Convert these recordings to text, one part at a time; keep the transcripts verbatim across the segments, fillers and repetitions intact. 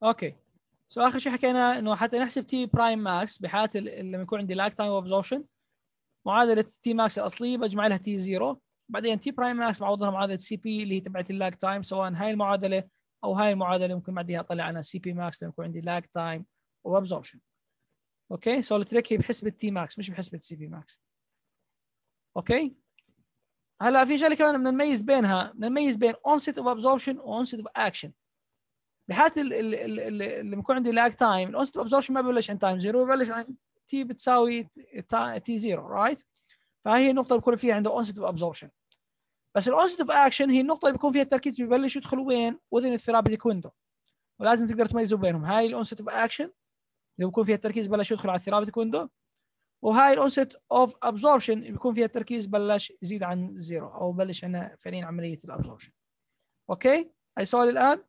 اوكي سو اخر شيء حكينا انه حتى نحسب تي برايم ماكس بحاله لما يكون عندي لاج تايم وابزوربشن، معادله تي ماكس الاصليه بجمع لها تي زيرو، بعدين تي برايم ماكس بعوضها معادله سي بي اللي هي تبعت اللاج تايم، سواء هاي المعادله او هاي المعادله ممكن بعديها اطلع على سي بي ماكس لما يكون عندي لاج تايم وابزوربشن. اوكي سو التريك هي بحسبه تي ماكس مش بحسبه سي بي ماكس. اوكي هلا في شغله كمان بدنا نميز بينها، بدنا نميز بين onset of absorption و onset of action. بحالة اللي بيكون عندي لاج تايم الأونست اوف ابزوربشن ما ببلش عند تايم زيرو، ببلش عند تي بتساوي تي زيرو رايت، فهي النقطة اللي بيكون فيها عنده اونست اوف ابزوربشن. بس الاونست اوف اكشن هي النقطة اللي بيكون فيها التركيز ببلش يدخل وين؟ within الثيرابيوتيك ويندو، ولازم تقدر تميزوا بينهم. هاي الاونست اوف اكشن اللي بيكون فيها التركيز بلش يدخل على الثيرابيوتيك ويندو، وهاي الاونست اوف ابزوربشن اللي بيكون فيها التركيز بلش يزيد عن زيرو او بلش عندنا فعليا عملية الابزوربشن. اوكي هاي سؤال الآن.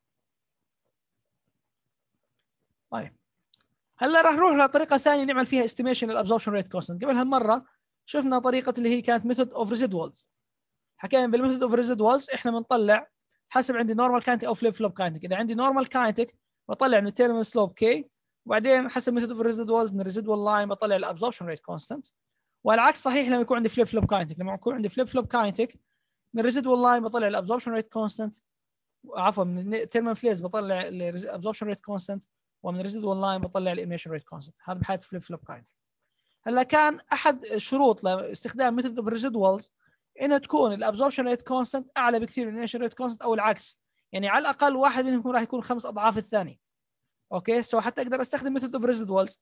طيب هلا راح نروح لطريقه ثانيه نعمل فيها استيميشن للابزوربشن ريت كونستنت. قبل هالمره شفنا طريقه اللي هي كانت ميثود اوف ريزيدوالز. حكينا بالميثود اوف ريزيدوالز احنا بنطلع حسب عندي نورمال كاينتيك او فليب فلوب كاينتيك. اذا عندي نورمال كاينتيك بطلع من التيرمينال سلوب كي، وبعدين حسب ميثود اوف ريزيدوالز من الريزيدوال لاين بطلع الابزوربشن ريت كونستنت. والعكس صحيح لما يكون عندي فليب فلوب كاينتيك، لما يكون عندي فليب فلوب كاينتيك من الريزيدوال لاين بطلع الابزوربشن ريت كونستنت، عفوا من التيرمينال فليز بطلع الابزوربشن ريت كونستنت، ومن الريزيدوال لاين بطلع الاميشن ريت كونستنت. هذا بحاله فليب فلوب كاينتيك. هلا كان احد الشروط لاستخدام ميثود اوف ريزيدوالز انها تكون الابزوربشن ريت كونستنت اعلى بكثير من الاميشن ريت كونستنت او العكس، يعني على الاقل واحد منهم راح يكون خمس اضعاف الثاني. اوكي سو حتى اقدر استخدم ميثود اوف ريزيدوالز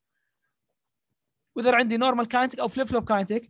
واذا عندي نورمال كاينتيك او فليب فلوب كاينتيك،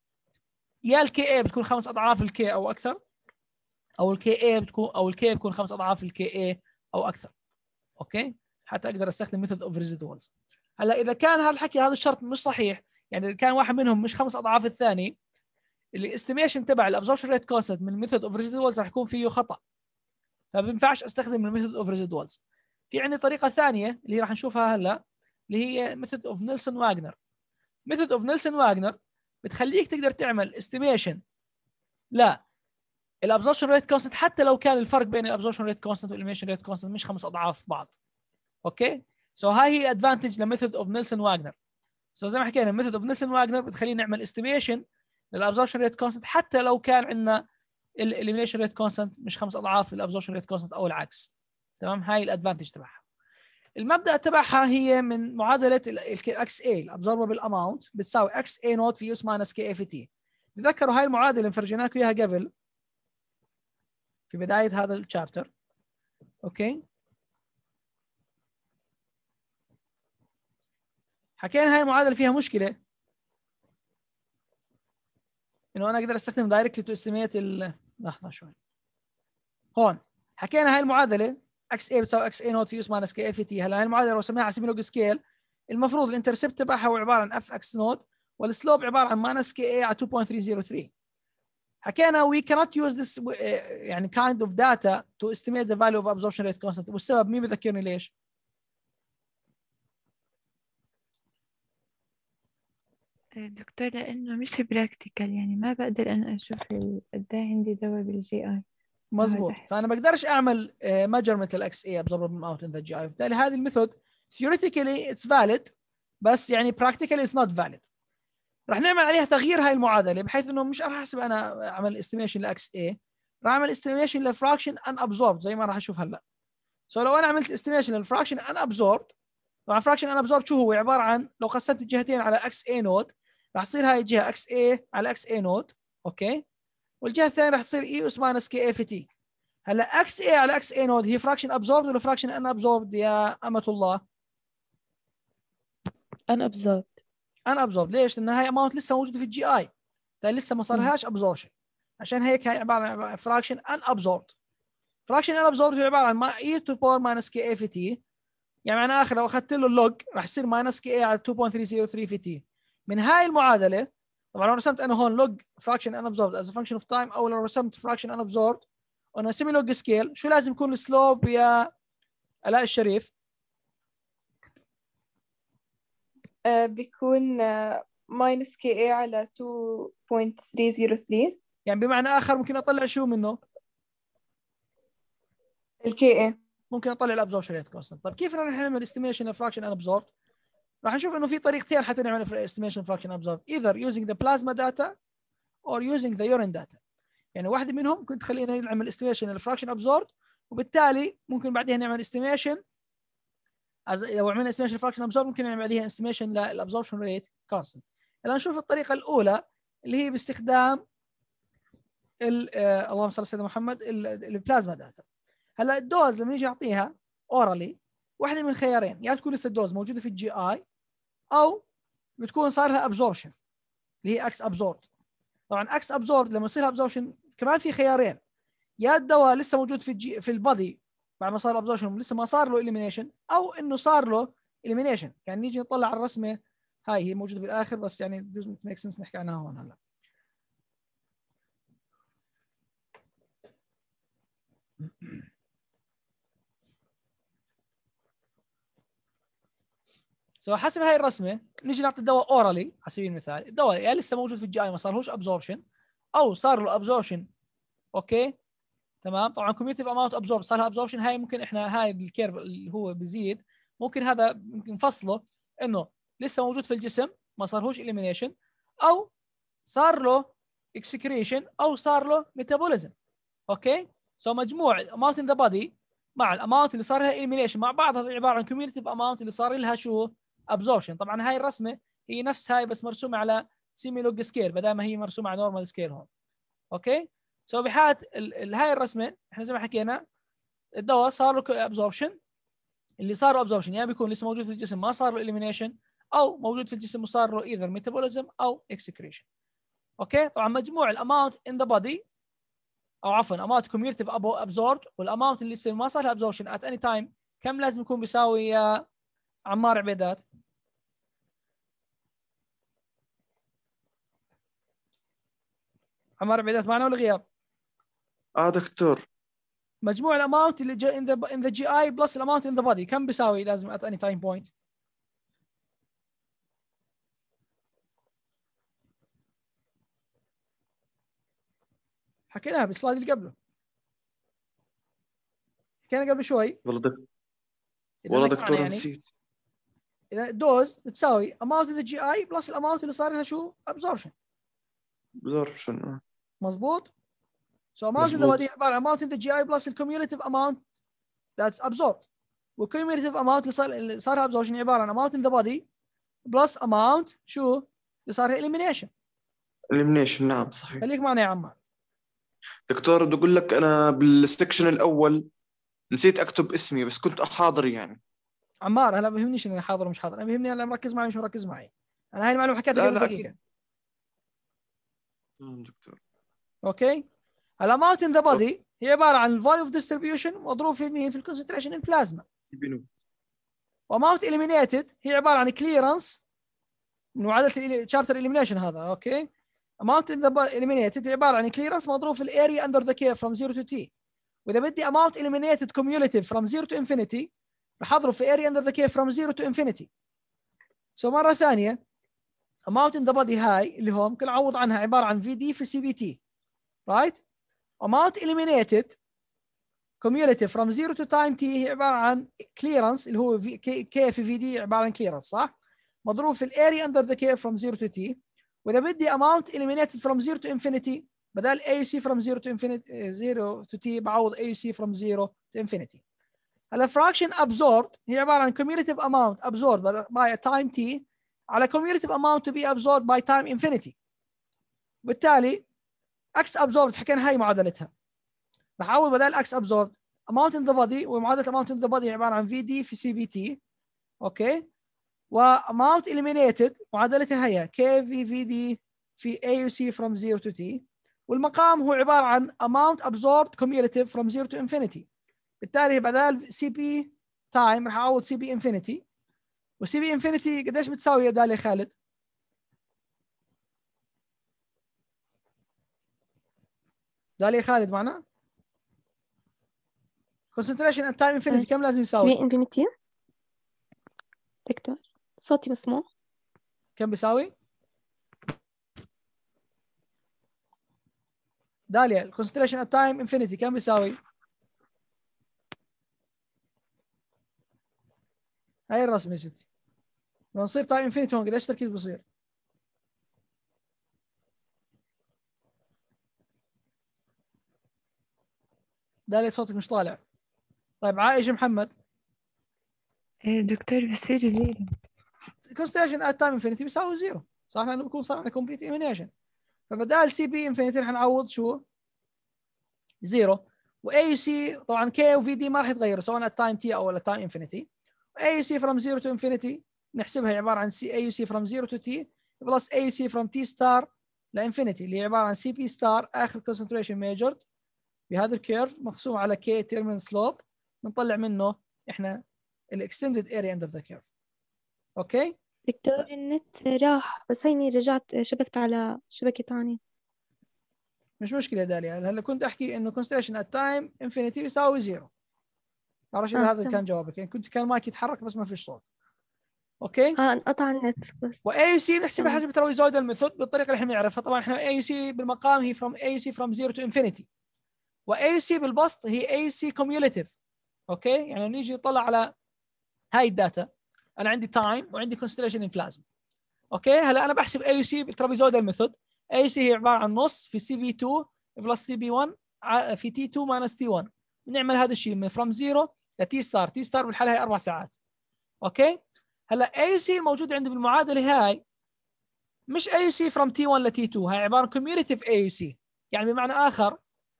يا الكي اي بتكون خمس اضعاف الكي او اكثر، او الكي اي بتكون او الكي بتكون خمس اضعاف الكي اي او اكثر. اوكي حتى اقدر استخدم ميثود اوف ريزيدوالز. هلا اذا كان هذا الحكي هذا الشرط مش صحيح، يعني اذا كان واحد منهم مش خمس اضعاف الثاني، الاستيميشن تبع الابزوربشن ريت كونستنت من الميثود اوف ريزيدوالز راح يكون فيه خطا، فما بينفعش استخدم الميثود اوف ريزيدوالز. في عندي طريقه ثانيه اللي راح نشوفها هلا اللي هي ميثود اوف نيلسون واغنر. ميثود اوف نيلسون واغنر بتخليك تقدر تعمل استيميشن لا الابزوربشن ريت كونستنت حتى لو كان الفرق بين الابزوربشن ريت كونستنت والإيميشن ريت كونستنت مش خمس اضعاف بعض. اوكي سو so هاي هي ادفانتج لميثود اوف نيلسون واغنر. سو so زي ما حكينا ميثود اوف نيلسون واغنر بتخلينا نعمل استيميشن للابزوربشن ريت كونستنت حتى لو كان عندنا الإيميشن ريت كونستنت مش خمس اضعاف الابزوربشن ريت كونستنت او العكس. تمام هاي الادفانتج تبعها. المبدا تبعها هي من معادله الاكس اي الابزورببل اماونت بتساوي اكس اي نوت في يو اس ماينس كي اي في تي. تذكروا هاي المعادله اللي فرجيناكم اياها قبل في بدايه هذا الشابتر. اوكي حكينا هاي المعادله فيها مشكله انه انا اقدر استخدم دايركتلي تو استيميت ال لحظه شوي. هون حكينا هاي المعادله اكس اي بتساوي اكس اي نوت في اس ماينس كي اف تي. هلا هاي المعادله لو رسمناها على سبيل لوج سكيل المفروض الانترسبت تبعها هو عباره عن اف اكس نوت والسلوب عباره عن ماينس كي اي على اثنين فاصلة ثلاثمية وثلاثة. حكينا we cannot use this يعني kind of data to estimate the value of absorption rate constant. والسبب مين بذكرني ليش؟ دكتور لأنه مش براكتيكال، يعني ما بقدر أنا أشوف قد إيه عندي دواء بالجي آي. مزبوط فأنا ما بقدرش أعمل measurement للإكس إي absorbable amount in the جي آي. بالتالي هذه الميثود theoretically it's valid بس يعني practically it's not valid. راح نعمل عليها تغيير هاي المعادلة بحيث إنه مش راح أحسب أنا أعمل estimation لإكس إي، راح أعمل estimation للفراكشن unabsorbed زي ما راح أشوف هلا. سو so لو أنا عملت estimation للفراكشن unabsorbed، طبعا fraction unabsorbed شو هو؟ عبارة عن لو قسمت الجهتين على اكس اي نود راح تصير هاي الجهة اكس اي على اكس اي نود. اوكي والجهة الثانية راح تصير اي اس ماينس كي اي في تي. هلا اكس اي على اكس اي نود هي فراكشن ابزوربد ولا فراكشن ان ابزوربد يا امة الله؟ أنا أبزورد ان ابزوربد. ليش؟ لان هاي اماونت لسه موجودة في الجي اي، لسه ما صارلهاش ابزوربشن، عشان هيك هاي عبارة عن فراكشن ان ابزوربد. فراكشن ان ابزوربد هي عبارة عن اي تو باور ماينس كي اي في تي، يعني معنى اخر لو اخذت له اللوج راح يصير ماينس كي اي على اثنين فاصلة ثلاثمية وثلاثة في تي. من هاي المعادله طبعا لو رسمت انا هون لوج فراكشن ان ابزوربد از فانكشن اوف تايم او لو رسمت فراكشن ان ابزوربد اون سيمي لوج سكيل، شو لازم يكون السلوب يا الاء الشريف؟ آه بيكون ماينس كي اي على اثنين فاصلة ثلاثمية وثلاثة. يعني بمعنى اخر ممكن اطلع شو منه؟ الكي اي. ممكن اطلع الابزوربشن ريت كونستنت. طيب كيف راح نعمل استيميشن للفراكشن ابزورب؟ راح نشوف انه في طريقتين حتى نعمل استيميشن فراكشن ابزورب، either using the plasma data or using the urine data. يعني واحده منهم ممكن تخلينا نعمل استيميشن للفراكشن ابزورب، وبالتالي ممكن بعدها نعمل استيميشن لو عملنا استيميشن للفراكشن ابزورب ممكن نعمل بعدها استيميشن للابزوربشن ريت كونستنت. الان نشوف الطريقه الاولى اللي هي باستخدام آه اللهم صل على سيدنا محمد البلازما داتا. هلا الدوز لما نيجي نعطيها اورالي واحده من خيارين، يا تكون لسه الدوز موجوده في الجي اي او بتكون صار لها ابزوربشن اللي هي اكس ابزورد. طبعا اكس ابزورد لما يصير ابزوربشن كمان في خيارين، يا الدواء لسه موجود في الجي في البادي بعد ما صار ابزوربشن لسه ما صار له اليمينيشن، او انه صار له اليمينيشن. يعني نيجي نطلع على الرسمه هاي هي موجوده بالاخر بس يعني doesn't make sense نحكي عنها هون هلا. سو حسب هاي الرسمه نيجي نعطي الدواء اورالي على سبيل المثال، الدواء يا لسه موجود في الجي اي ما صارهوش ابزوربشن او صار له ابزوربشن. اوكي تمام. طبعا كوميوتيف اماونت ابزورب صار لها ابزوربشن، هاي ممكن احنا هاي الكيرف اللي هو بزيد ممكن هذا ممكن نفصله انه لسه موجود في الجسم ما صارهوش اليمينيشن او صار له اكسكريشن او صار له ميتابوليزم. اوكي سو مجموع الاماونت ان ذا بادي مع الاماونت اللي صار لها اليمينيشن مع بعضها عباره عن كوميوتيف اماونت اللي صار لها شو ابزوربشن. طبعا هاي الرسمه هي نفس هاي بس مرسومه على سيمي لوج سكيل بدل ما هي مرسومه على نورمال سكيل هون. اوكي سو بحالة هاي الرسمه احنا زي ما حكينا الدواء صار له ابزوربشن، اللي صار له ابزوربشن يا يعني بيكون لسه موجود في الجسم ما صار له اليمينيشن او موجود في الجسم وصار له ايذر ميتابوليزم او اكسكريشن. اوكي طبعا مجموع الاماونت ان ذا بودي او عفوا اماونت كوميوتيف ابزوربد والاماونت اللي لسه ما صار لها ابزوربشن ات اني تايم كم لازم يكون بيساوي يا عمار عبيدات؟ عمار عبيدات معنا ولا غياب؟ اه دكتور مجموع الاماونت اللي ان ذا ان ذا جي اي بلس الاماونت ان ذا بودي كم بيساوي لازم ات اني تايم بوينت؟ حكيناها بالسلايد اللي قبله، حكينا قبل شوي. والله دكتور والله دكتور يعني نسيت. اذا الدوز بتساوي اماونت ان ذا جي اي بلس الاماونت اللي صار لها شو ابزوربشن. ابزوربشن مظبوط. So amount in the body عبارة عن amount in the جي اي plus the cumulative amount that's absorbed. والcumulative amount اللي صار اللي صارها absorption عبارة عن amount in the body plus amount شو اللي صارها elimination. elimination نعم صحيح. خليك معنا يا عمار. دكتور بدي أقول لك أنا بالسكشن الأول نسيت أكتب اسمي بس كنت أحاضر يعني. عمار هلا بهمنيش إني حاضر ومش حاضر، أنا بهمني أنا مركز معي مش مركز معي. أنا هاي المعلومة حكيتها قبل دقيقة. نعم دكتور. أوكي. الاماونت ان ذا بودي هي عباره عن الفاليو اوف ديستريبيوشن مضروب في مين؟ في الكونسنتريشن ان بلازما. واماونت اليمينيتد هي عباره عن كليرنس من معادله الشابتر اليمينيشن هذا. اوكي اماونت ان ذا اليمينيتد هي عباره عن كليرنس مضروب في الاريا اندر ذا كيرف فروم زيرو تو تي. واذا بدي اماونت اليمينيتد كوميوليتيف فروم زيرو تو انفينيتي راح اضرب في اريا اندر ذا كيرف فروم زيرو تو انفينيتي. سو مره ثانيه اماونت ان ذا بودي هاي اللي هو ممكن اعوض عنها عباره عن في دي في سي بي تي رايت. amount eliminated cumulative from zero to time t هي عبارة عن clearance اللي هو k في v d عبارة عن clearance صح؟ مضروب في الاريا under the curve from zero to t. وإذا بدي amount eliminated from zero to infinity بدل A U C from zero to infinity zero to t بعوض A U C from zero to infinity. هلا fraction absorbed هي عبارة عن cumulative amount absorbed by a time t على cumulative amount to be absorbed by time infinity. بالتالي اكس ابزوربد حكينا هاي معادلتها، راح اعوض بدل اكس ابزوربد اماونت ان ذا بودي، ومعادله اماونت ان ذا بودي عباره عن في دي في سي بي تي. اوكي واماونت اليمينيتد معادلتها هي كي في في دي في اي يو سي فروم زيرو تو تي. والمقام هو عباره عن اماونت ابزوربد كوميوليتيف فروم زيرو تو انفينيتي. بالتالي بدل سي بي تايم راح اعوض سي بي انفينيتي. وسي بي انفينيتي قديش بتساوي يا دالي خالد؟ دالي خالد معنا؟ concentration and time infinity كم لازم يساوي؟ سي انفينيتي دكتور صوتي مسموع؟ كم بيساوي؟ داليا concentration and time infinity كم بيساوي؟ هاي الرسمه يا ستي لما نصير تايم انفينيتي هون قديش تركيز بصير؟ دالي صوتك مش طالع. طيب عائشة محمد. إيه دكتور بصير زيرو. كونستليشن ات تايم انفينيتي بيساوي زيرو صح لانه بيكون صار عندنا كومبليت ايمينيشن. فبدال سي بي انفينيتي رح نعوض شو؟ زيرو. واي سي طبعا كي وفي دي ما راح يتغيروا سواء التايم تي او التايم انفينيتي. اي سي فروم زيرو تو انفينيتي نحسبها عباره عن سي اي سي فروم زيرو تو تي بلس اي سي فروم تي ستار لانفينيتي اللي هي عباره عن سي بي ستار اخر كونسنتريشن ميجرد بهذا الكيرف مقسوم على كي تيرمينال سلوب بنطلع منه احنا الاكستندد اريا اندر ذا كيرف. اوكي دكتور النت راح بس هيني رجعت شبكت على شبكة ثانية. مش مشكله داليا هلا كنت احكي انه كونستليشن ات تايم انفينيتي بيساوي زيرو. بعرفش اذا آه هذا تمام. كان جوابك يعني كنت كان المايك يتحرك بس ما فيش صوت. اوكي اه انقطع النت بس. واي سي بنحسبها تمام. حسب ترويزويدال ميثود بالطريقه اللي احنا بنعرفها. طبعا احنا اي سي بالمقام هي فروم اي سي فروم زيرو تو انفينيتي واي سي بالبسط هي اي سي كوميوليتيف. اوكي يعني نيجي نطلع على هاي الداتا انا عندي تايم وعندي كونستليشن ان بلازما. اوكي هلا انا بحسب اي سي بالترابيزويدال ميثود. اي سي هي عباره عن نص في سي بي اثنين بلس سي بي واحد في تي اثنين ماينس تي واحد. بنعمل هذا الشيء من فروم زيرو لتي ستار. تي ستار بالحاله هي اربع ساعات. اوكي هلا اي سي الموجود عندي بالمعادله هاي مش اي سي فروم تي واحد لتي اثنين هاي عباره عن كوميوليتيف اي سي. يعني بمعنى اخر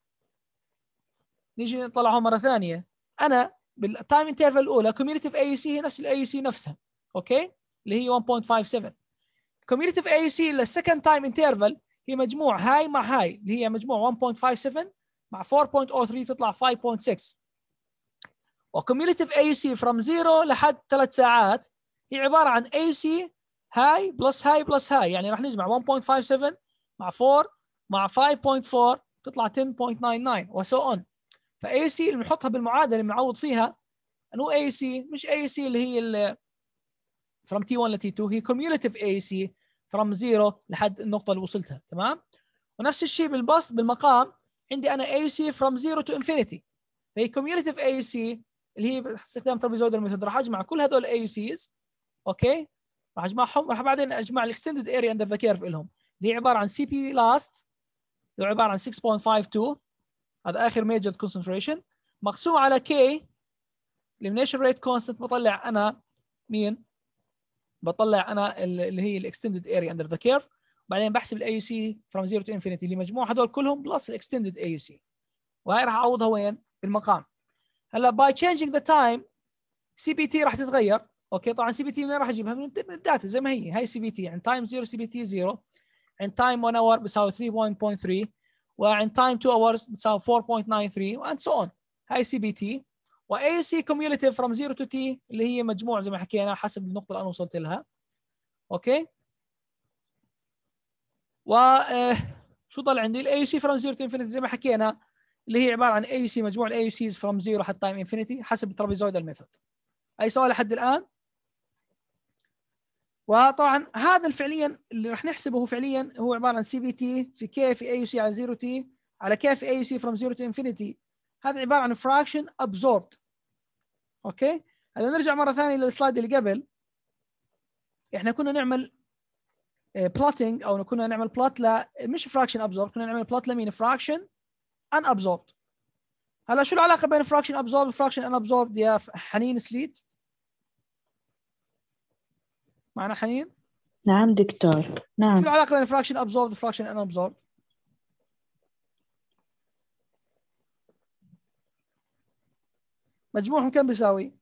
نيجي نطلعها مره ثانيه انا بالتايم انترفال الاولى كوميوليتيف اي سي هي نفس الاي سي نفسها. اوكي اللي هي واحد فاصلة خمسة سبعة. كوميوليتيف اي سي للسكند تايم انترفال هي مجموع هاي مع هاي اللي هي مجموع واحد فاصلة خمسة سبعة مع أربعة فاصلة صفر ثلاثة تطلع خمسة فاصلة ستة. وكوميوليتيف اي سي فروم زيرو لحد ثلاث ساعات هي عباره عن اي سي هاي بلس هاي بلس هاي. يعني راح نجمع واحد فاصلة خمسة سبعة مع أربعة مع خمسة فاصلة أربعة تطلع عشرة فاصلة تسعة وتسعين وسو اون. فاي سي اللي بنحطها بالمعادله اللي بنعوض فيها انه اي سي مش اي سي اللي هي فروم تي واحد لتي اثنين هي كوميوليتيف اي سي فروم زيرو لحد النقطه اللي وصلتها. تمام. ونفس الشيء بالبسط بالمقام عندي انا اي سي فروم زيرو تو انفينيتي فهي كوميوليتيف اي سي اللي هي باستخدام ترابيزويدال ميثود. راح اجمع كل هذول اي سيز. اوكي راح اجمعهم راح بعدين اجمع الاكستندد اريا اندر ذا كيرف لهم اللي هي عباره عن سي بي لاست اللي هو عباره عن ستة فاصلة خمسة اثنين هذا اخر ميجر كونسنتريشن مقسوم على كي elimination rate constant. بطلع انا مين؟ بطلع انا اللي هي الاكستندد اريا اندر ذا كيرف. بعدين بحسب الاي سي فروم زيرو تو انفينيتي اللي مجموع هذول كلهم بلس الاكستندد اي سي. وهي راح اعوضها وين؟ بالمقام. هلا باي تشينجينج ذا تايم سي بي تي راح تتغير. اوكي طبعا سي بي تي من راح اجيبها؟ من الداتا زي ما هي. هاي سي بي تي عند تايم زيرو سي بي تي زيرو عند تايم واحد اور بتساوي ثلاثة فاصلة ثلاثة وعند تايم اثنين اورز بتساوي أربعة فاصلة تسعة وثلاثين واند سو اون. هاي سي بي تي. واي سي كوميوليتيف فروم زيرو تو تي اللي هي مجموع زي ما حكينا حسب النقطه اللي انا وصلت لها. اوكي و شو ضل عندي؟ الاي سي فروم زيرو تو انفينيتي زي ما حكينا اللي هي عباره عن اي سي مجموع الاي سيز فروم زيرو حتى تايم انفينيتي حسب الترابيزويدال ميثود. اي سؤال لحد الان؟ وطبعا هذا فعليا اللي راح نحسبه هو فعليا هو عباره عن سي بي تي في كي في اي سي على زيرو تي على كي في اي سي فروم زيرو تو انفينيتي. هذا عباره عن فراكشن ابزوربد. اوكي هلا نرجع مره ثانيه للسلايد اللي قبل. احنا كنا نعمل بلوتنج او كنا نعمل بلوت ل مش فراكشن ابزورب كنا نعمل بلوت لمين؟ فراكشن ان ابزورب. هلا شو العلاقه بين فراكشن ابزورب وفراكشن ان ابزورب يا حنين سليت؟ معنا حنين؟ نعم دكتور. شو نعم. العلاقه بين فراكشن ابزورب وفراكشن ان ابزورب؟ مجموعهم كم بيساوي؟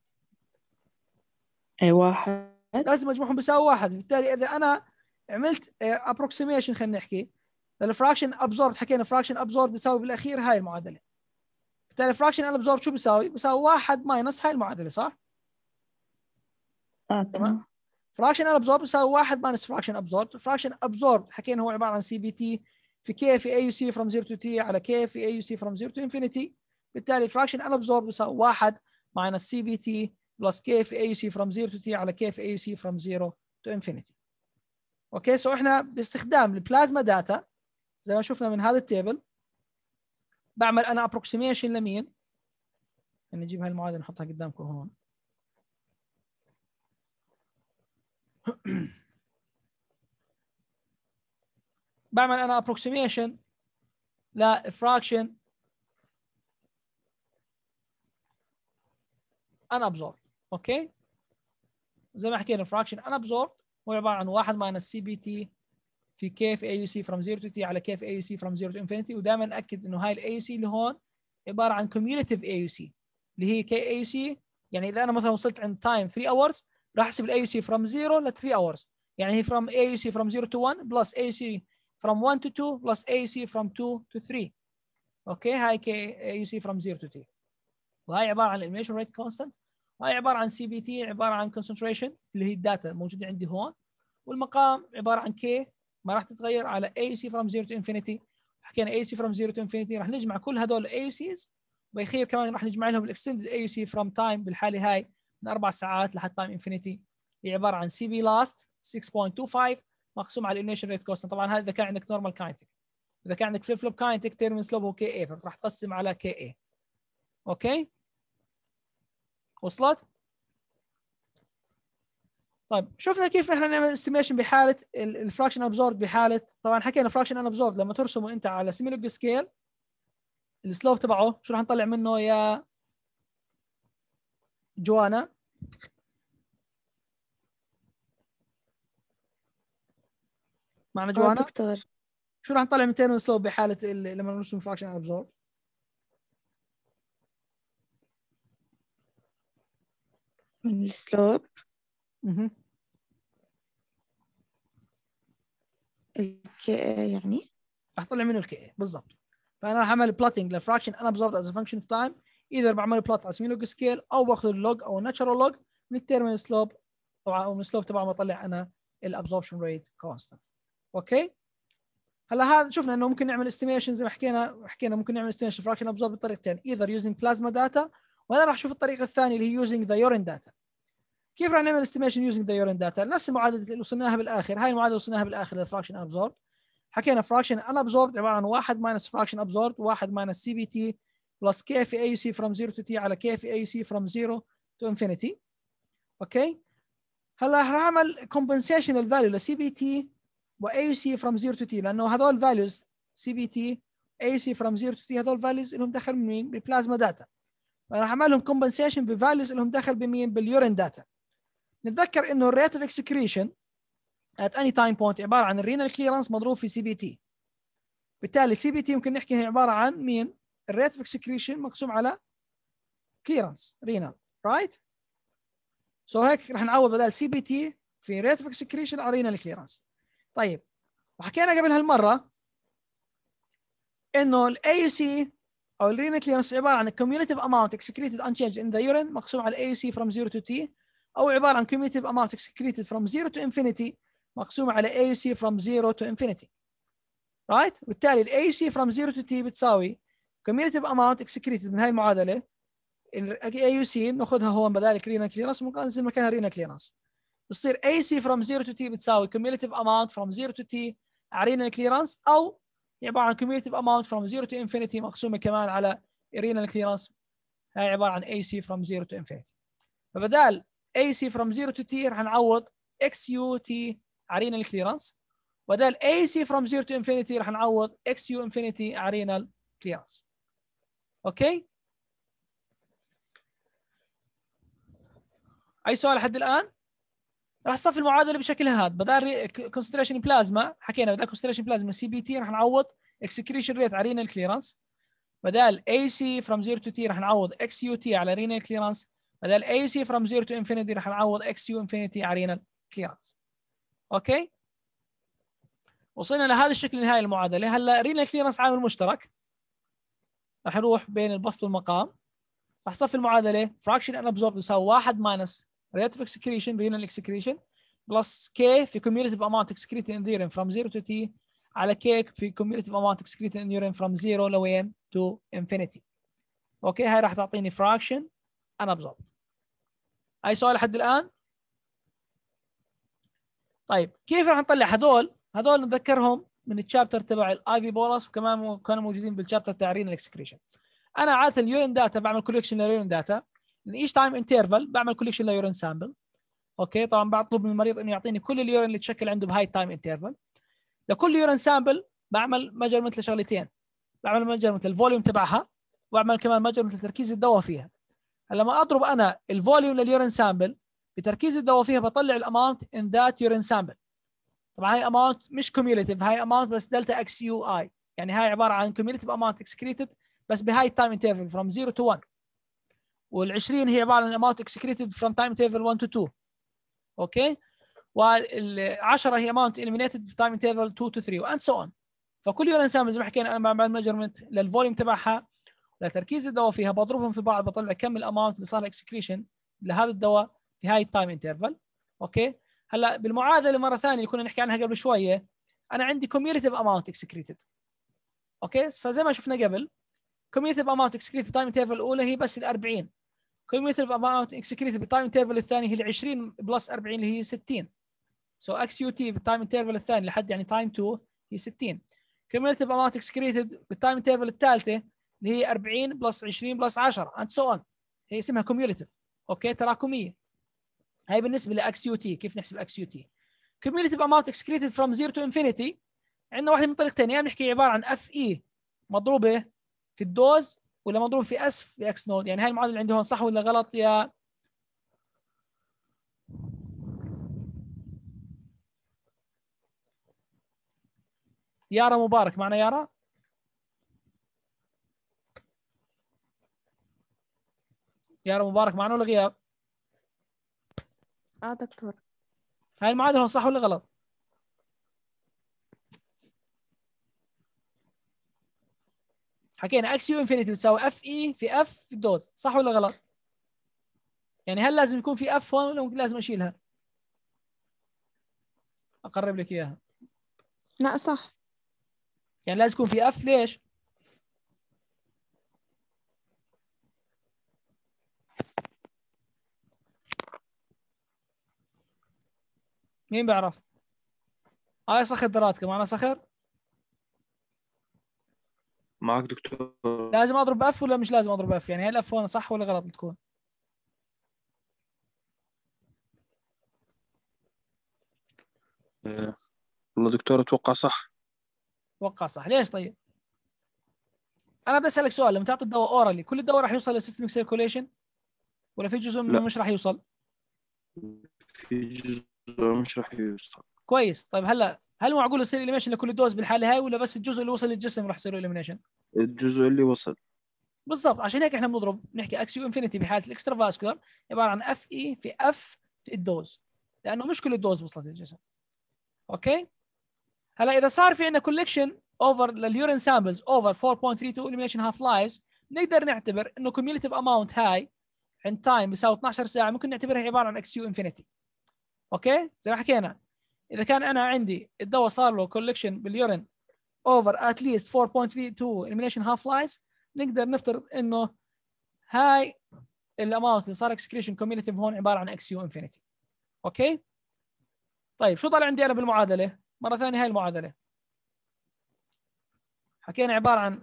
أي واحد. لازم مجموعهم بيساوي واحد. بالتالي اذا انا عملت ابروكسيميشن خلينا نحكي للفراكشن ابزورب حكينا فراكشن ابزورب بيساوي بالاخير هاي المعادله. بالتالي فراكشن ان ابزورب شو بيساوي؟ بيساوي واحد ماينس هاي المعادله صح؟ آه تمام. فراكشن ان ابزورب بيساوي واحد ماينس فراكشن ابزورب. فراكشن ابزورب حكينا هو عباره عن سي بي تي في كي في اي يو سي فروم زيرو تو تي على كي في اي يو سي فروم زيرو تو انفينيتي. بالتالي فراكشن ان ابزورب بيساوي واحد ماينس سي بي تي بلس كي في اي يو سي فروم زيرو تو تي على كي في اي يو سي فروم زيرو تو انفينيتي. اوكي سو احنا باستخدام البلازما داتا زي ما شفنا من هذا التيبل بعمل انا ابروكسيميشن لمين؟ نجيب هاي المعادله نحطها قدامكم هون. بعمل انا approximation لفراكشن unabsorbed. اوكي زي ما حكينا fraction unabsorbed هو عباره عن واحد minus سي بي تي في كيف اي يو سي from zero to t على كيف اي يو سي from zero to infinity. ودائما ناكد انه هاي الاي يو سي اللي هون عباره عن cumulative اي يو سي اللي هي كي اي يو سي. يعني اذا انا مثلا وصلت عند time three hours راح احسب الاي يو سي from zero ل three hours. يعني هي from اي يو سي from zero to one plus اي يو سي from one to two plus اي يو سي from two to three. اوكي هاي كي اي يو سي from zero to t. وهي عباره عن elimination rate constant. وهي عباره عن سي بي تي عباره عن concentration اللي هي الداتا الموجوده عندي هون. والمقام عباره عن كي ما راح تتغير على اي سي from zero to infinity. حكينا اي سي from zero to infinity راح نجمع كل هدول الاي يو سيز وبالاخير كمان راح نجمع لهم الاكستندد اي يو سي from time بالحاله هاي من اربع ساعات لحد تايم انفينيتي. هي عباره عن سي بي لاست six point two five مقسوم على الاليميشن ريت كوست. طبعا هذا اذا كان عندك نورمال كاينتيك. اذا كان عندك فليب فلوب كاينتيك تيرمين سلوب هو كي اي فراح تقسم على كي اي. اوكي وصلت؟ طيب شفنا كيف نحن نعمل استيميشن بحاله الفراكشن ابزورب. بحاله طبعا حكينا فراكشن ان ابزورب لما ترسمه انت على سيميلوج سكيل السلوب تبعه شو راح نطلع منه يا جوانا؟ معنا جوانا؟ دكتور شو راح نطلع من تيرمين سلوب بحاله لما نرسم فراكشن ان ابزورب؟ من السلوب اها الكي يعني راح اطلع منه الكي بالضبط. فانا راح اعمل بلوتنج لفراكشن انا ابزوربد از فانكشن اوف تايم. اذا بعمل بلوت على سيميلوج سكيل او باخذ اللوج او الناتشرال لوج من التيرمينال سلوب او من السلوب تبعه بطلع انا الابزوربشن ريت كونستنت. اوكي هلا هذا شفنا انه ممكن نعمل استيميشن زي ما حكينا حكينا ممكن نعمل استيميشن فراكشن ابزورب بطريقتين ايذر يوزنج بلازما داتا وانا راح اشوف الطريقه الثانيه اللي هي يوزنج ذا يورين داتا. كيف راح نعمل استيميشن يوزنج ذا يورين داتا؟ نفس المعادله اللي وصلناها بالاخر. هاي المعادله اللي وصلناها بالاخر للفراكشن ابزورب. حكينا فراكشن ان ابزورب عباره عن واحد ماينس فراكشن ابزورب واحد ماينس سي بي تي بلس كي في اي يو سي فروم zero to t على كي في اي يو سي فروم zero to infinity. اوكي هلا راح اعمل كومبنسيشن الفاليو لسي بي تي واي يو سي فروم zero to t لانه هذول فاليوز سي بي تي اي يو سي فروم zero to t هذول فاليوز لهم دخل من مين؟ ببلازما داتا. فراح اعمل لهم كومبنسيشن بفاليوز لهم دخل بمين؟ باليورين داتا. نتذكر انه الريت اوف اكسكريشن at any time point عباره عن الرينال كليرنس مضروب في سي بي تي. بالتالي سي بي تي ممكن نحكي هي عباره عن مين؟ الريت اوف اكسكريشن مقسوم على كليرنس رينال رايت. سو هيك رح نعوض بدل سي بي تي في ريت اوف اكسكريشن على رينال كليرنس. طيب وحكينا قبل هالمره انه الاي يو سي او الرينال كليرنس عباره عن cumulative amount excreted unchanged in the urine مقسوم على اي يو سي from zero to t او عباره عن cumulative amount excreted from zero to infinity مقسومه على اي يو سي from zero to infinity رايت. وبالتالي الاي يو سي from zero to t بتساوي cumulative amount excreted من هاي المعادله الاي يو سي بناخذها هون بدال رينال كليرنس وننزل مكانها رينال كليرنس بتصير اي يو سي from zero to t بتساوي cumulative amount from zero to t على رينال كليرنس او عباره عن cumulative amount from zero to infinity مقسومه كمان على رينال كليرنس. هاي عباره عن اي سي from zero to infinity. فبدال اي سي from zero to t رح نعوض اكس يو تي على رينال كليرنس. بدل اي سي from zero to infinity رح نعوض اكس يو infinity على رينال كليرنس. اوكي اي سؤال لحد الان؟ راح تصفي المعادله بشكلها هذا. بدل كونسنتريشن بلازما حكينا بدل كونسنتريشن بلازما سي بي تي رح نعوض اكسكريشن ريت على رينال كليرنس. بدل اي سي from zero to t رح نعوض اكس يو تي على رينال كليرنس. بدل اي سي from zero to infinity رح نعوض اكس يو infinity على رينال كليرنس. اوكي وصلنا لهذا الشكل النهائي المعادله. هلا رينال كليرنس عامل مشترك رح نروح بين البسط والمقام. رح تصفي المعادله فراكشن ان ابزورب يساوي واحد ماينس ريت اوف اكسكريشن رينال اكسكريشن بلس كي في cumulative amount excreted in the urine from zero to t على كي في cumulative amount excreted in the urine from zero لوين to infinity. اوكي هاي راح تعطيني فراكشن ان ابزورب. اي سؤال لحد الان؟ طيب كيف راح نطلع هدول؟ هدول نتذكرهم من الشابتر تبع الاي في بولس وكمان كانوا موجودين بالشابتر تاع رينال اكسكريشن. انا عاده اليورين داتا بعمل كوليكشن لليورين داتا من ايش تايم انترفال بعمل كوليكشن ليورين سامبل. اوكي طبعا بطلب من المريض انه يعطيني كل اليورين اللي تشكل عنده بهاي التايم انترفال. لكل يورين سامبل بعمل ميجرمنت لشغلتين، بعمل ميجرمنت الفوليوم تبعها، واعمل كمان ميجرمنت لتركيز الدواء فيها. لما اضرب انا الفوليوم لليورين سامبل بتركيز الدواء فيها بطلع الاماونت ان ذات يورين سامبل. طبعا هاي اماونت مش كوميوليتيف، هاي اماونت بس دلتا اكس يو اي، يعني هاي عباره عن كوميوليتيف اماونت اكسكريتد بس بهاي التايم انترفال فروم صفر تو واحد، وال20 هي عباره عن اماونت اكسكريتد فروم تايم انترفال واحد تو اثنين. اوكي، وال10 هي اماونت اليمينيتد في تايم انترفال اثنين تو ثلاثة واند سو اون. فكل يورين سامبل زي ما حكينا انا بعمل ميجرمنت للفوليوم تبعها لتركيز الدواء فيها، بضربهم في بعض بطلع كم الاماونت اللي صار اكسكريشن لهذا الدواء في هاي التايم انترفال. اوكي، هلا بالمعادله مره ثانيه اللي كنا نحكي عنها قبل شويه انا عندي كوميوليتيف اماونت اكسكريتد. اوكي، فزي ما شفنا قبل كوميوليتيف اماونت اكسكريتد تايم انترفال الاولى هي بس ال أربعين، كوميوليتيف اماونت اكسكريتد بالتايم انترفال الثاني هي ال عشرين بلس أربعين اللي هي ستين. سو اكس يو تي في التايم انترفال الثاني لحد يعني تايم اثنين هي ستين. كوميوليتيف اماونت اكسكريتد بالتايم انترفال الثالثه اللي هي أربعين بلس عشرين بلس عشرة اند سو اون، هي اسمها كوميوليتيف. اوكي، تراكميه. هاي بالنسبه لاكس يو تي. كيف نحسب اكس يو تي؟ كوميوليتيف اماونت اكسكريتد فروم صفر تو انفينيتي عندنا واحده من طريقتين، يا يعني بنحكي عباره عن اف اي مضروبه في الدوز ولا مضروب في اس في اكس نود. يعني هاي المعادله اللي عندي هون صح ولا غلط يا يارا مبارك؟ معنا يارا؟ يارا مبارك معنا ولا غياب؟ اه دكتور. هاي المعادله هون صح ولا غلط؟ حكينا اكس يو انفينيتي بتساوي اف اي في اف في الدوز، صح ولا غلط؟ يعني هل لازم يكون في اف هون ولا ممكن لازم اشيلها؟ اقرب لك اياها. لا صح. يعني لازم يكون في اف. ليش؟ مين بيعرف؟ هاي صخر دراتك معنا صخر؟ معك دكتور. لازم اضرب اف ولا مش لازم اضرب اف؟ يعني هل الاف هون صح ولا غلط تكون؟ آه، والله دكتور اتوقع صح. اتوقع صح. ليش طيب؟ انا بدي اسالك سؤال، لما تعطي الدواء اورالي كل الدواء راح يوصل للسيستميك سيركوليشن ولا في جزء منه لا. مش راح يوصل؟ في جزء مش راح يوصل. كويس. طيب هلا هل معقول يصير اليمينيشن لكل دوز بالحاله هاي ولا بس الجزء اللي وصل للجسم راح يصير له اليمينيشن؟ الجزء اللي وصل. بالضبط، عشان هيك احنا بنضرب نحكي اكس يو انفينيتي بحاله الاكسترا فاسكولار عباره عن اف اي في اف في الدوز، لانه مش كل الدوز وصلت للجسم. اوكي، هلا اذا صار في عندنا كولكشن اوفر لليورين سامبلز اوفر أربعة فاصلة ثلاثة اثنين اليمينيشن هاف لايفز، نقدر نعتبر انه كوميوليتيف اماونت هاي عند تايم بيساوي اثنعش ساعه، ممكن نعتبرها عباره عن اكس يو انفينيتي. اوكي، زي ما حكينا اذا كان انا عندي الدواء صار له كولكشن باليورين اوفر ات ليست أربعة فاصلة ثلاثة اثنين اليمينيشن هاف لايفز، نقدر نفترض انه هاي الاماونت اللي صار اكسكريشن كوميوليتيف هون عباره عن اكس يو انفينيتي. اوكي، طيب شو طلع عندي انا بالمعادله؟ مره ثانيه هاي المعادله حكينا عباره عن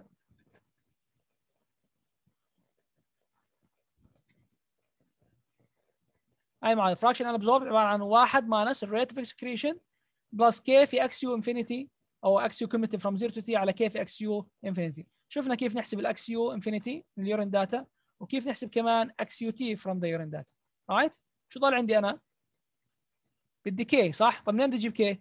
هاي معادله فراكشن ابزورب عباره عن واحد ماينس الريت اوف اكسكريشن بلس كي في اكس يو انفينيتي او اكس يو كوميوليتيف فروم صفر تو تي على كي في اكس يو انفينيتي. شفنا كيف نحسب الاكس يو انفينيتي من اليورين داتا وكيف نحسب كمان اكس يو تي فروم ذا يورين داتا. رايت، شو ضل عندي انا؟ بدي كي صح؟ طب منين بدي اجيب كي؟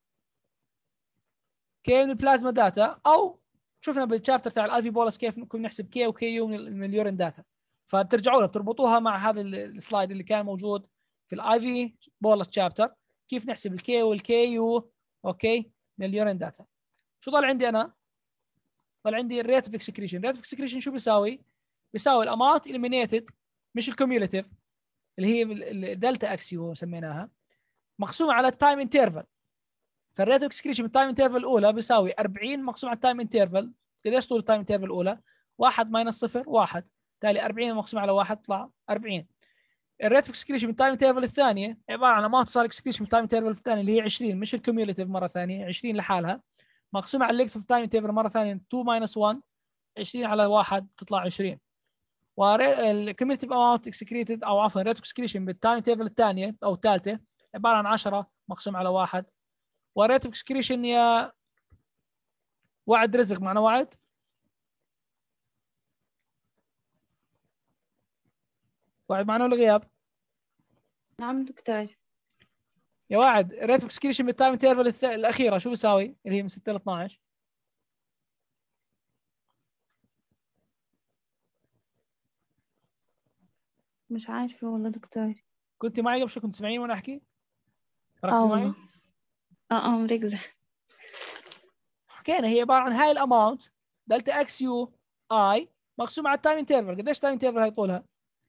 كي من البلازما داتا، او شفنا بالشابتر تاع الالفي بولس كيف ممكن نحسب كي وكي يو من اليورين داتا، فبترجعوا لها بتربطوها مع هذا السلايد اللي كان موجود في الاي في بولس شابتر، كيف نحسب الكي والكي يو اوكي من اليورين داتا. شو ضل عندي انا؟ ضل عندي الريت اوف اكسكريشن. الريت اوف اكسكريشن شو بيساوي؟ بيساوي الاماونت اليمينيتد مش الكوميوليتيف اللي هي الدلتا اكس يو سميناها مقسومه على التايم انترفال. فالريت اوف اكسكريشن من التايم انترفال الاولى بيساوي أربعين مقسوم على التايم انترفال. قديش طول التايم انترفال الاولى؟ واحد ماينس صفر واحد، بالتالي أربعين مقسوم على واحد يطلع أربعين. الريت اوف اكسكريشن من التايم انترفال الثانيه عباره عن اماونت صار اكسكريشن من التايم انترفال الثاني اللي هي عشرين مش الكوميوليتيف مره ثانيه، عشرين لحالها مقسومه على اللينث اوف تايم انترفال مره ثانيه اثنين ماينس واحد، عشرين على واحد تطلع عشرين. والكوميوليتيف اماونت اكسكريتد او عفوا ريت اكسكريشن بالتايم تيبل الثانيه او الثالثه عباره عن عشرة مقسوم على واحد. وريت اكسكريشن يا وعد رزق معنا وعد وعد معنا ولا غياب؟ نعم دكتور. يا واعد ريت اكسكريشن بالتايم تيبل الث... الاخيره شو بيساوي اللي هي من ستة ل اثناشر؟ مش عارفة والله دكتور. كنت معي قبل شو كنت تسمعيني وانا احكي؟ اه ركزي معي. والله. اه اه مركزة. حكينا هي عباره عن هاي الاماونت دلتا اكس يو اي مقسوم على التايم انترفال. قديش تايم انترفال هي طولها؟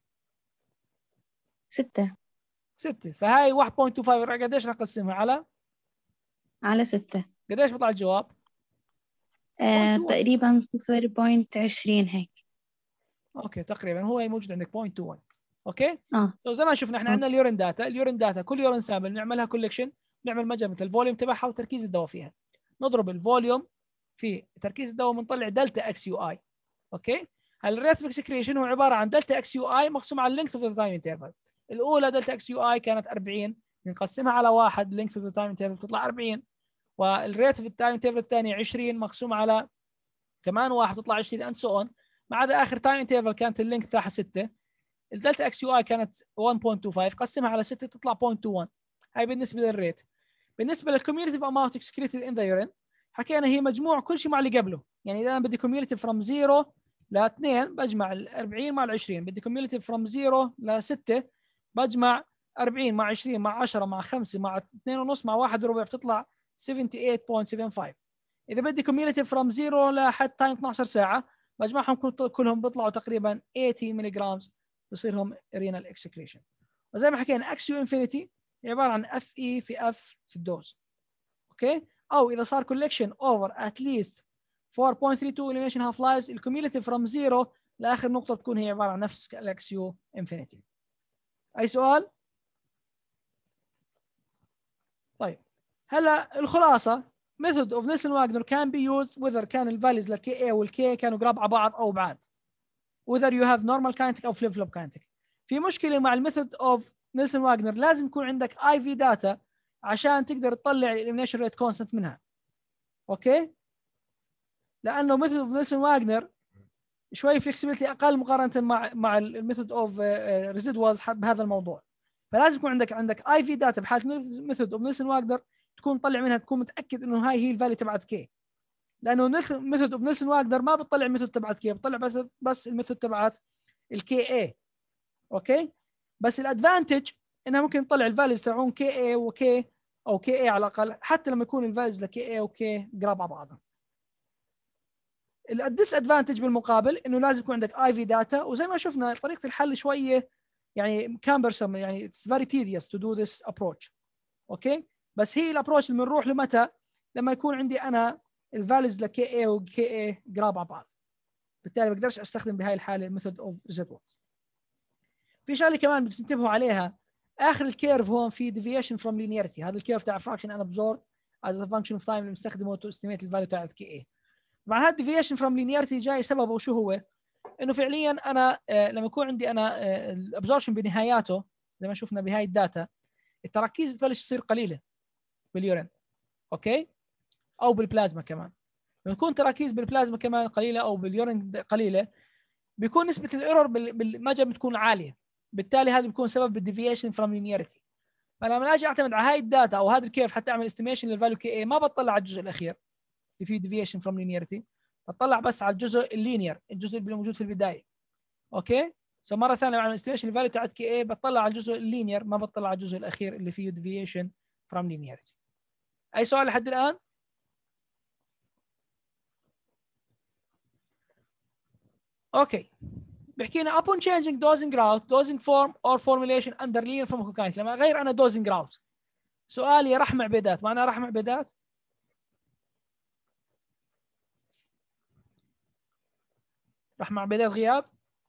ستة. ستة. فهاي واحد فاصلة اثنين وعشرين قديش نقسمها على؟ على ستة. قديش بيطلع الجواب؟ آه تقريبا صفر بوينت عشرين هيك. اوكي تقريبا هو موجود عندك صفر فاصلة اثنين وعشرين. اوكي اه لو زي ما شفنا احنا عندنا اليورين داتا. اليورين داتا كل يورين سامبل نعملها كولكشن، نعمل مجموعة الفوليوم تبعها وتركيز الدواء فيها، نضرب الفوليوم في تركيز الدواء بنطلع دلتا اكس يو اي. اوكي الريت اوف اكسكريشن هو عباره عن دلتا اكس يو اي مقسوم على اللينث اوف ذا تايم انترفال. الاولى دلتا اكس يو اي كانت أربعين، بنقسمها على واحد لينث اوف ذا تايم انترفال بتطلع أربعين، والريت اوف التايم انترفال الثاني عشرين مقسوم على كمان واحد بتطلع عشرين اند سو اون، ما عدا اخر تايم انترفال كانت اللينث تاعها ستة. الدلتا اكس يو اي كانت واحد فاصلة اثنين وعشرين، قسمها على ستة تطلع صفر فاصلة واحد. هاي بالنسبه للريت. بالنسبه للكوميوليتيف اماونت اكسكريتد ان ذا يورين حكينا هي مجموع كل شيء مع اللي قبله. يعني اذا انا بدي كوميوليتيف فروم صفر ل اثنين بجمع ال أربعين مع ال عشرين، بدي كوميوليتيف فروم صفر ل ستة بجمع أربعين مع عشرين مع عشرة مع خمسة مع اثنين ونص مع واحد وربع بتطلع ثمانية وسبعين فاصلة سبعة خمسة. اذا بدي كوميوليتيف فروم صفر لحد تايم اثناشر ساعه بجمعهم كلهم بيطلعوا تقريبا ثمانين ملي جرام بصير هم رينال اكسكريشن. وزي ما حكينا اكس يو انفينيتي عباره عن اف اي في اف في الدوز. اوكي او اذا صار كولكشن اوفر ات ليست أربعة فاصلة ثلاثة اثنين elimination half lives الكوميوليتيف فروم صفر لاخر نقطه تكون هي عباره عن نفس الاكس يو انفينيتي. اي سؤال؟ طيب هلا الخلاصه method of Nielsen Wagner can be used whether كان الفاليز للكي اي والكي كانوا قراب على بعض او بعاد، whether you have normal kinetic او flip flop kinetic. في مشكله مع الميثود اوف نيلسون واغنر، لازم يكون عندك اي في داتا عشان تقدر تطلع الاليمينيشن ريت كونستنت منها. اوكي لانه ميثود اوف نيلسون واغنر شوي فلكسبيتي اقل مقارنه مع مع الميثود اوف ريزيدوالز بهذا الموضوع. فلازم يكون عندك عندك اي في داتا بحاله ميثود اوف نيلسون واغنر تكون تطلع منها، تكون متاكد انه هاي هي الفاليو تبعت كي، لانه ميثود اوف نيلسون واغنر ما بتطلع الميثود تبعت كي، بتطلع بس بس الميثود تبعت الكي اي. اوكي بس الادفانتج انها ممكن تطلع الفاليوز تبعون كي اي وكي او كي اي على الاقل حتى لما يكون الفاليوز لكي اي وكي قراب على بعضهم. الديس ادفانتج بالمقابل انه لازم يكون عندك اي في داتا، وزي ما شفنا طريقه الحل شويه يعني كامبرسم، يعني اتس فيري تيديوس تو دو ذس ابروتش. اوكي بس هي الابروتش اللي بنروح لمتى؟ لما يكون عندي انا الفاليوز لكي اي وكي اي قراب على بعض، بالتالي ما بقدرش استخدم بهاي الحاله ميثود اوف ريزيدوالز. في شغله كمان بدكم تنتبهوا عليها، اخر الكيرف هون في deviation from linearity. هذا الكيرف تاع fraction unabsorbed as a function of time اللي بنستخدمه to estimate الفاليو تاعت كي اي. مع هذا deviation from linearity جاي سببه شو هو؟ انه فعليا انا آه لما يكون عندي انا آه الابزوربشن بنهاياته زي ما شفنا بهاي الداتا، التراكيز بتبلش تصير قليله باليورين. اوكي او بالبلازما كمان. لما يكون تراكيز بالبلازما كمان قليله او باليورين قليله بيكون نسبه الايرور بالمجرى بتكون عاليه، بالتالي هذا بيكون سبب بالديفيشن فروم لينيرتي. فلما اجي اعتمد على هاي الداتا او هذا الكيرف حتى اعمل استيميشن للفاليو كي اي، ما بطلع على الجزء الاخير اللي فيه ديفيشن فروم لينيرتي، بطلع بس على الجزء اللينير، الجزء اللي موجود في البدايه. اوكي سو مره ثانيه بعمل استيميشن للفاليو تاعت كي اي بطلع على الجزء اللينير، ما بطلع على الجزء الاخير اللي فيه ديفيشن فروم لينيرتي. اي سؤال لحد الان؟ اوكي بحكي لنا upon changing dosing route, dosing form or formulation under linear pharmacokinetics. لما اغير انا dosing route، سؤالي يا رحمة عبيدات، معنا رحمة عبيدات؟ رحمة عبيدات غياب؟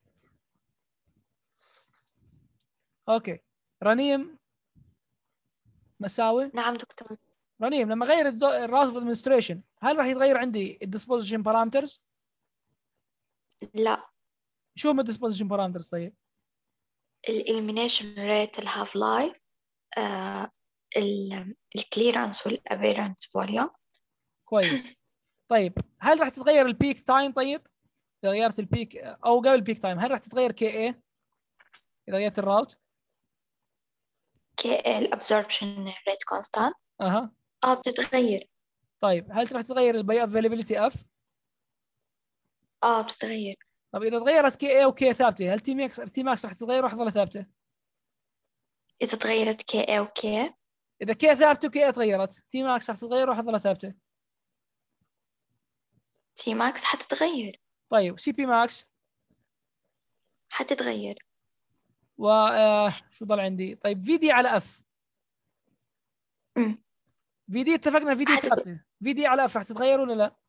اوكي رنيم مساوي؟ نعم دكتور. رنيم لما اغير الراوت اوف ادمنستريشن هل راح يتغير عندي الديسبوزيشن بارامترز؟ لا. شو هم الديسبوزيشن بارامترز طيب؟ الإليمينيشن ريت، الهاف لايف، الكليرنس والابيرنس فوليوم. كويس. طيب هل راح تتغير البيك تايم؟ طيب اذا غيرت البيك او قبل البيك تايم هل راح تتغير كي اي اذا غيرت الراوت؟ كي الابزوربشن ريت كونستانت. اها اه بتتغير. طيب هل راح تتغير الباي افيلابيلتي اف؟ اه بتتغير. طيب اذا تغيرت كي اي وكي ثابته هل تي ماكس تي ماكس راح تتغير راح تظل ثابته؟ إذا تغيرت كي اي وكي، اذا كي ثابته وكي اي تغيرت تي ماكس راح تتغير راح تظل ثابته. تي ماكس حتتغير. طيب سي بي ماكس حتتغير. و آه شو ضل عندي؟ طيب في دي على اف. امم في دي اتفقنا في دي حتت- ثابته، في دي على اف راح تتغير ولا لا؟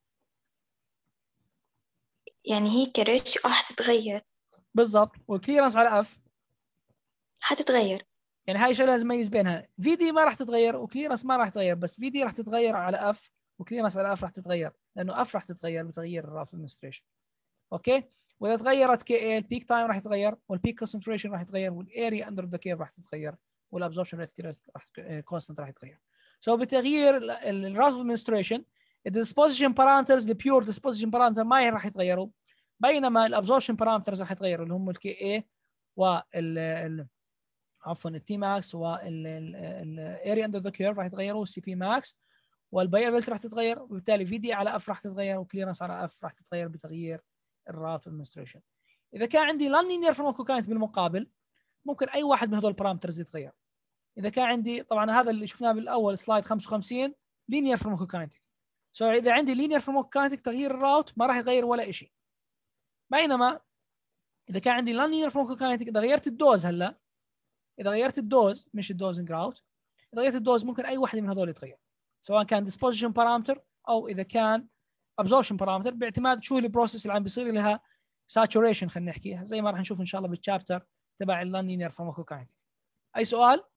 يعني هي كريش اه حتتغير. بالضبط. والكليرنس على اف حتتغير. يعني هاي شغله لازم نميز بينها، في دي ما راح تتغير وكليرنس ما راح تتغير، بس في دي راح تتغير على اف وكليرنس على اف راح تتغير لانه اف راح تتغير بتغيير الراوت ادمنستريشن. اوكي. واذا تغيرت كي اي البيك تايم راح يتغير والبيك كونسنتريشن راح يتغير والاريا اندر ذا كيرف راح تتغير والابزوربشن ريت راح كونستنت راح يتغير. سو so بتغيير الراوت ادمنستريشن الديسبوزيشن بارامترز البيور ديسبوزيشن بارامتر ما راح يتغيروا، بينما الابزوربشن بارامترز راح يتغيروا اللي هم الكي اي وال عفوا التي ماكس والاريا اندر ذا كيرف راح يتغيروا، والسي بي ماكس والبايابيلتي راح تتغير، وبالتالي في دي على اف راح تتغير وكليرنس على اف راح تتغير بتغيير الراوت ادمنستريشن. اذا كان عندي نون لينير فارماكوكاينز بالمقابل ممكن اي واحد من هذول البارامترز يتغير. اذا كان عندي طبعا هذا اللي شفناه بالاول سلايد خمسة وخمسين لينير فارماكوكاينتك، سو اذا عندي لينير فارماكوكاينتك تغيير الراوت ما راح يغير ولا شيء. بينما اذا كان عندي نون لينير فارماكوكاينتك اذا غيرت الدوز هلا اذا غيرت الدوز مش الدوزنج راوت، اذا غيرت الدوز ممكن اي واحد من هذول يتغير سواء كان ديسبوزيشن بارامتر او اذا كان ابزوربشن بارامتر باعتماد شو البروسيس اللي عم بيصير لها ساتوريشن خلينا نحكيها زي ما راح نشوف ان شاء الله بالشابتر تبع النون لينير فارماكوكاينتك. اي سؤال؟